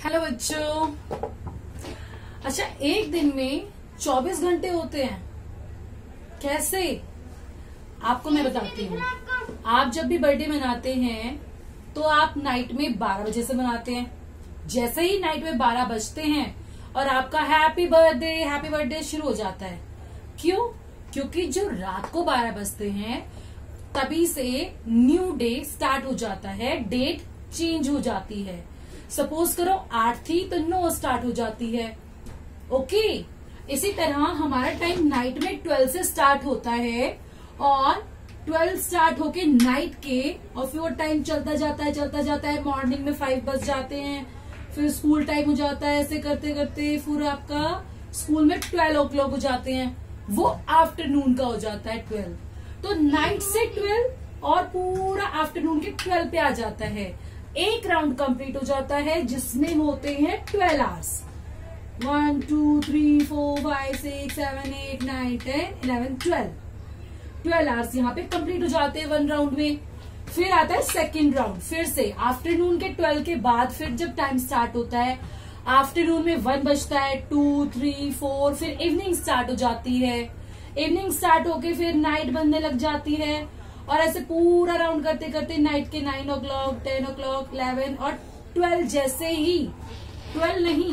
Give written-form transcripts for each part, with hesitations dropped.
Hello बच्चों। अच्छा, एक दिन में 24 घंटे होते हैं। कैसे? आपको मैं बताती हूँ। आप जब भी बर्थडे मनाते हैं तो आप नाइट में 12 बजे से मनाते हैं। जैसे ही नाइट में 12 बजते हैं और आपका हैप्पी बर्थडे शुरू हो जाता है। क्यों? क्योंकि जो रात को 12 बजते हैं तभी से न्यू डे स्टार्ट हो जाता है, डेट चेंज हो जाती है। सपोज करो 8 थी तो 9 स्टार्ट हो जाती है। ओके, इसी तरह हमारा टाइम नाइट में 12 से स्टार्ट होता है और 12 स्टार्ट होके नाइट के और फिर वो टाइम चलता जाता है। मॉर्निंग में 5 बज जाते हैं, फिर स्कूल टाइम हो जाता है। ऐसे करते करते फिर आपका स्कूल में 12 ओ क्लॉक हो जाते हैं, वो आफ्टरनून का हो जाता है 12। तो नाइट से 12 और पूरा आफ्टरनून के 12 पे आ जाता है। एक राउंड कंप्लीट हो जाता है जिसमें होते हैं 12 आवर्स। 1 2 3 4 5 6 7 8 9 10 11 12 आवर्स यहाँ पे कंप्लीट हो जाते हैं 1 राउंड में। फिर आता है सेकेंड राउंड। फिर से आफ्टरनून के 12 के बाद फिर जब टाइम स्टार्ट होता है, आफ्टरनून में 1 बजता है, 2 3 4, फिर इवनिंग स्टार्ट हो जाती है। इवनिंग स्टार्ट होके फिर नाइट बनने लग जाती है और ऐसे पूरा राउंड करते करते नाइट के 9 ओ क्लॉक, 10 ओ क्लॉक, 11 और 12 जैसे ही 12 नहीं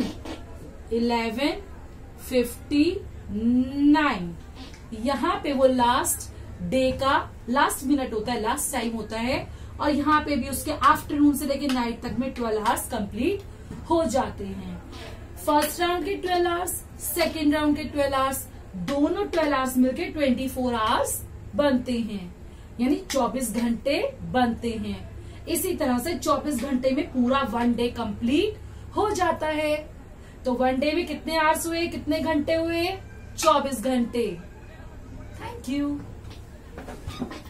11:59 यहाँ पे वो लास्ट डे का लास्ट मिनट होता है, लास्ट टाइम होता है। और यहाँ पे भी उसके आफ्टरनून से लेके नाइट तक में 12 आवर्स कंप्लीट हो जाते हैं। फर्स्ट राउंड के 12 आवर्स, सेकेंड राउंड के 12 आवर्स, दोनों 12 आवर्स मिलके 24 आवर्स बनते हैं, यानी 24 घंटे बनते हैं। इसी तरह से 24 घंटे में पूरा 1 डे कंप्लीट हो जाता है। तो 1 डे में कितने आवर्स हुए, कितने घंटे हुए? 24 घंटे। Thank you.